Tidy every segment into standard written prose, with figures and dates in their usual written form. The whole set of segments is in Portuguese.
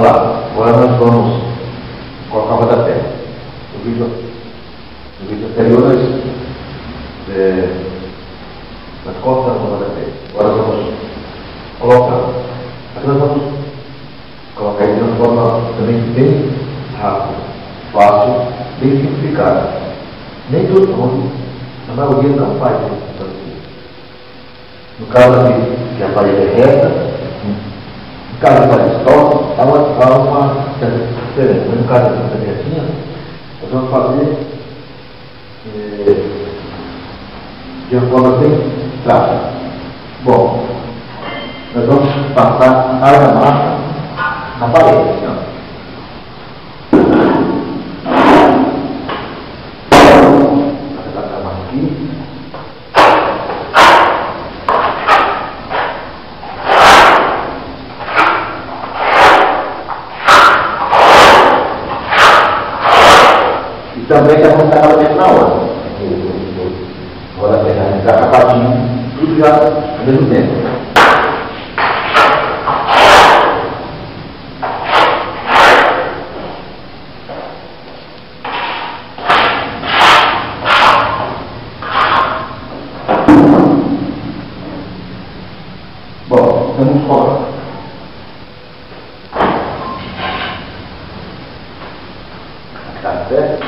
Olá, agora nós vamos colocar o rodapé. No vídeo anterior nós colocamos o rodapé. Agora vamos colocar. Aqui nós vamos colocar ele de uma forma também bem rápida, fácil, bem simplificada. Nem todo mundo, a maioria não faz isso. No caso aqui, que a parede é reta, no caso de parede torta, há uma diferença. No caso dessa retinha, nós vamos fazer de uma forma bem prática. Bom, nós vamos passar argamassa na parede, assim, ó. E também já vamos estar dentro na hora. Agora a gente dá capadinho, tudo já ao mesmo tempo. Bom, vamos colocar. Tá certo?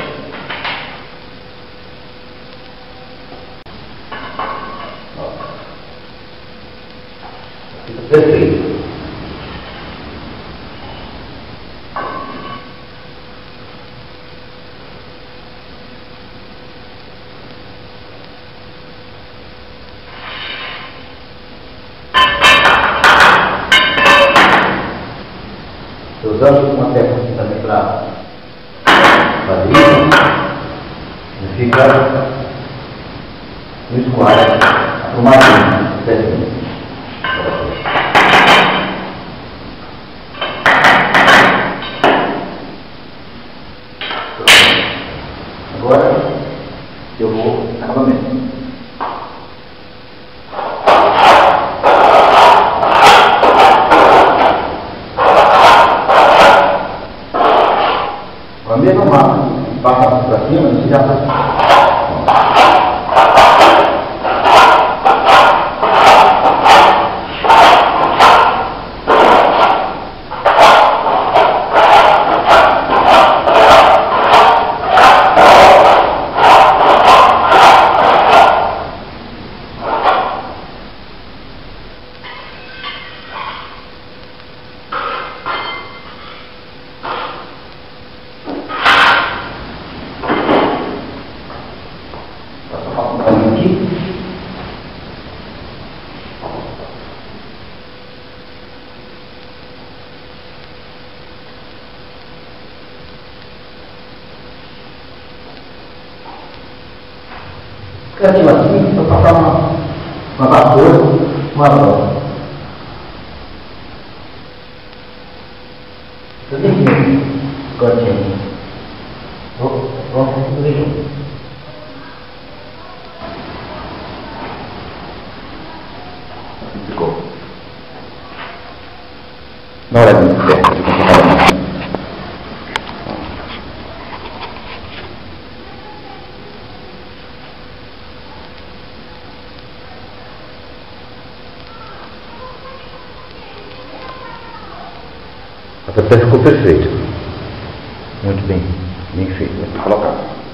Perfeito. Usamos uma técnica também para fazer isso, e fica no esquadro, arrumadinho, certinho. Agora eu vou acabamento. Com a mesma massa, passa para cima e já vai. Cantinho assim, vou passar uma vassoura, uma bola. Tudo aqui, cantinho. Vamos tudo junto. Ficou. Na hora de certo. A peça ficou perfeita. Muito bem feito. Vou colocar.